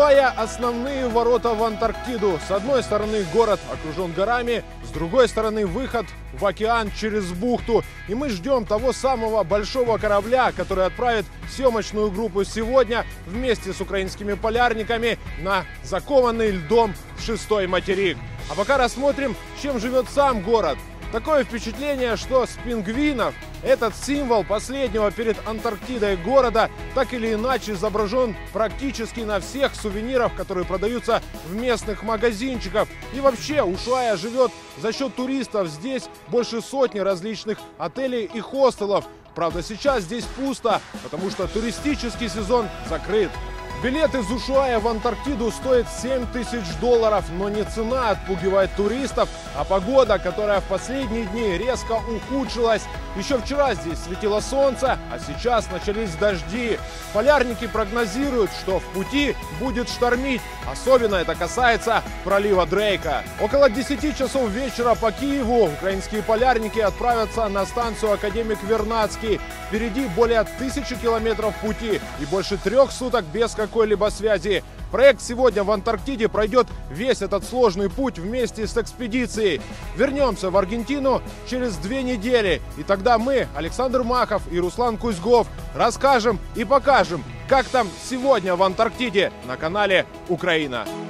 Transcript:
Открывая основные ворота в Антарктиду, с одной стороны город окружен горами, с другой стороны выход в океан через бухту. И мы ждем того самого большого корабля, который отправит съемочную группу сегодня вместе с украинскими полярниками на закованный льдом шестой материк. А пока рассмотрим, чем живет сам город. Такое впечатление, что с пингвинов этот символ последнего перед Антарктидой города так или иначе изображен практически на всех сувенирах, которые продаются в местных магазинчиках. И вообще Ушуая живет за счет туристов. Здесь больше сотни различных отелей и хостелов. Правда, сейчас здесь пусто, потому что туристический сезон закрыт. Билет из Ушуая в Антарктиду стоит $7000, но не цена отпугивает туристов, а погода, которая в последние дни резко ухудшилась. Еще вчера здесь светило солнце, а сейчас начались дожди. Полярники прогнозируют, что в пути будет штормить. Особенно это касается пролива Дрейка. Около 10 часов вечера по Киеву украинские полярники отправятся на станцию Академик Вернадский. Впереди более 1000 километров пути и больше 3 суток без какой-либо связи. Проект сегодня в Антарктиде пройдет весь этот сложный путь вместе с экспедицией. Вернемся в Аргентину через 2 недели. И тогда мы, Александр Махов и Руслан Кузьгов, расскажем и покажем, как там сегодня в Антарктиде на канале Украина.